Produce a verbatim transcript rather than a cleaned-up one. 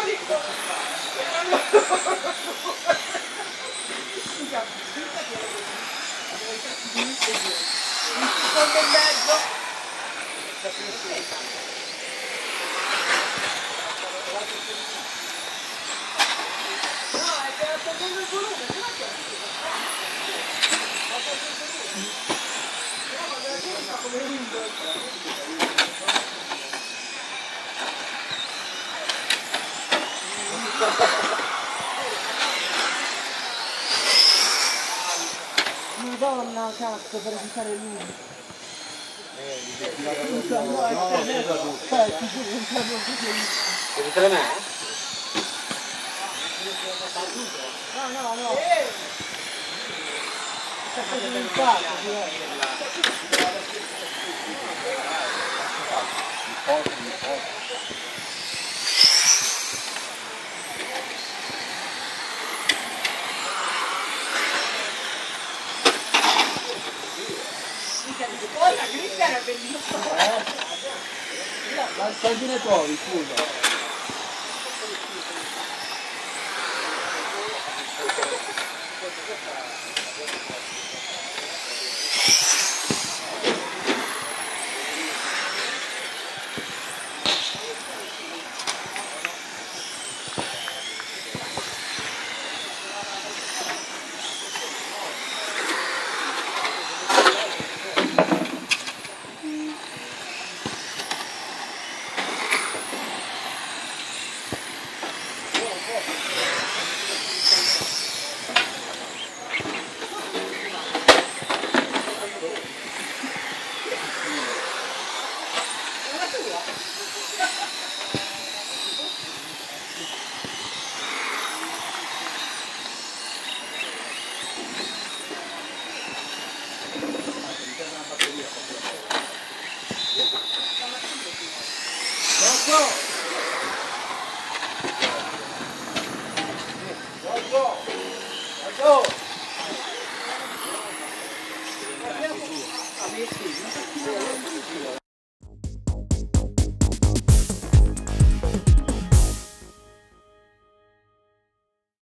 secondo e mezzo. No, è che ha tolto il volume, no, ma veramente fa come Windows. Madonna, cazzo, per evitare lui. Scusa, no, no, scusa tu. Eh, ti giuro, non parlo così. Devi tre me? No, no, no. Sta facendo un fatto, la cricca era bellissima. Eh? Ma quanti ne trovi, scusa? Amici,